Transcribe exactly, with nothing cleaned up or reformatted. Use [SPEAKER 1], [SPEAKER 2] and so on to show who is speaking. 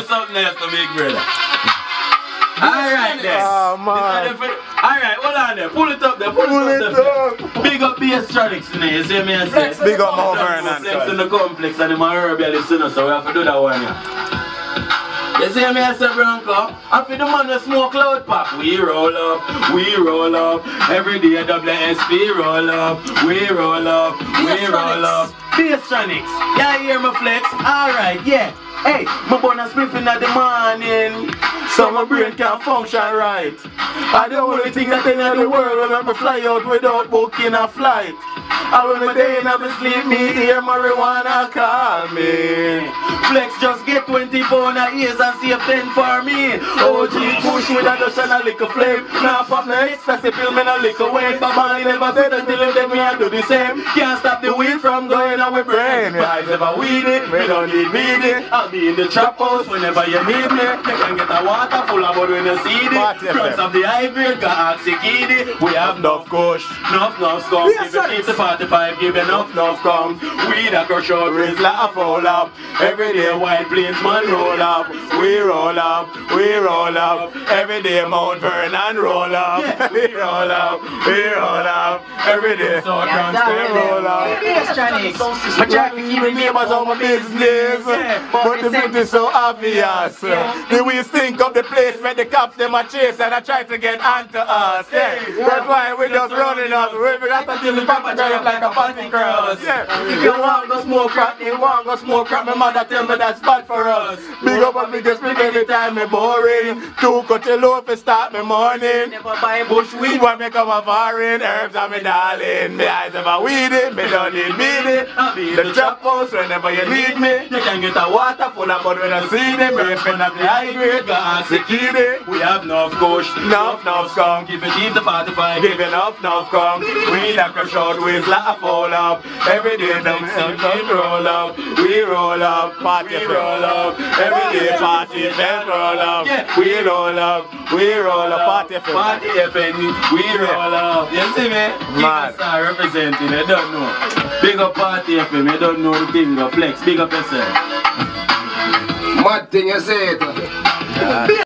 [SPEAKER 1] something else to big brother. Alright then.
[SPEAKER 2] Oh man.
[SPEAKER 1] Alright, hold on there. Pull it up there. Pull, Pull it up there. Up. Big up Bastronics in there. You see me I say?
[SPEAKER 2] Big up Mount Vernon.
[SPEAKER 1] Flex in the complex and the Marabia listen, so we have to do that one here. You see me I say, Bronco? After the man that smoke loud pop, we roll up, we roll up. Every day W S P roll up, we roll up, we roll up. Bastronics. Yeah, you hear me flex? Alright, yeah. Hey, my bun a spliff in the morning, so my brain can't function right. I the only thing that in the world when I fly out without booking a flight. And when my day in my sleep, me hear marijuana call me. Flex just get twenty pound a ears and save ten for me. O G push with a dust and a liquor flame. Now pop the ecstasy pill, me no liquor weight. But man never dead until them me I do the same. Can't stop the weed from going on with brain. I never weed it, we don't need weed it. I'll be in the trap house whenever you need me. You can get a water full of but when you see it. Cross of the high grade, got oxykiddy. We have enough kush, enough, enough scum. If you keep the forty-five, give enough, enough comes. We that go short, wrist like a fall up. Every day white plains man roll up. We roll up, we roll up. Every day Mount Vernon roll up. Yeah. We roll up, we roll up. Every day so yeah, we roll up. My traffic even neighbors on my business. Yeah. But the beauty is so obvious. Yeah. The we think of the place where the cops them a chase and I try to get onto us. Yeah. Yeah. That's why we just running up. We got to deal with Papa Giant like a party cross. Yeah. If you want to smoke crack, you want to smoke crack, my mother tell me that's bad for us. Big up and biggest big every time me boring. Two cut your low to start me morning. Never buy bush weed when me come a foreign. Herbs are me darling. Me eyes never weedy. Me don't need meaty. I'll be in the trap house whenever you need me. You can get a water full of but when I see them, we spend up the high grade, got oxykiddy. We have enough kush, enough, enough skunk. If you keep the forty-five, give enough, enough skunk. We like a short waist like a fall up. Every day them we roll up, we roll up, party we roll up. Every day party then roll up. Yeah. We roll up, we roll up, party F M. Party F M, we roll up. You see me? Man. Star representing, I don't know. Big up Party F M, I don't know the thing of flex. Big up yourself.
[SPEAKER 3] Mad thing you say it.